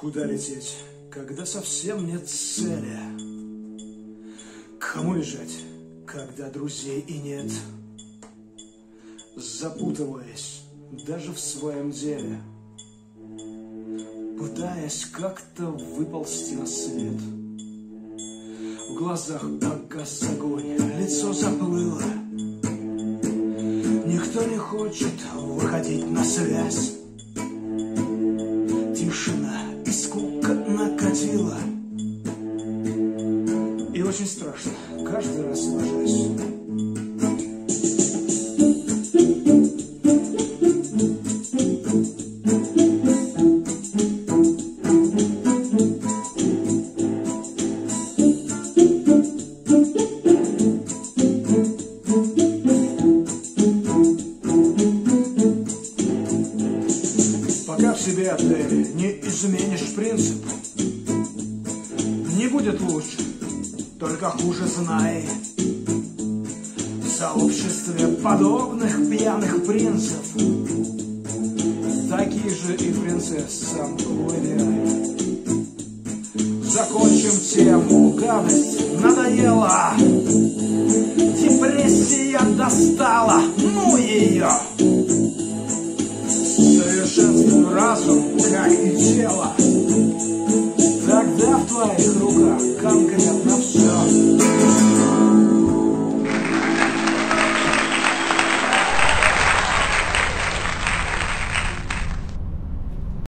Куда лететь, когда совсем нет цели? Кому бежать, когда друзей и нет? Запутываясь даже в своем деле, пытаясь как-то выползти на свет. В глазах погас огонь, лицо заплыло. Никто не хочет выходить на связь. Тишина и скука накатила. И очень страшно каждый раз ложась. Пока в себе ты не изменишь принцип, не будет лучше, только хуже знай. В сообществе подобных пьяных принцев такие же и принцессам уверяй. Закончим тему, гадость надоела, депрессия достала, ну ее. Совершенствуй разум, как и тело, тогда в твоих руках конкретно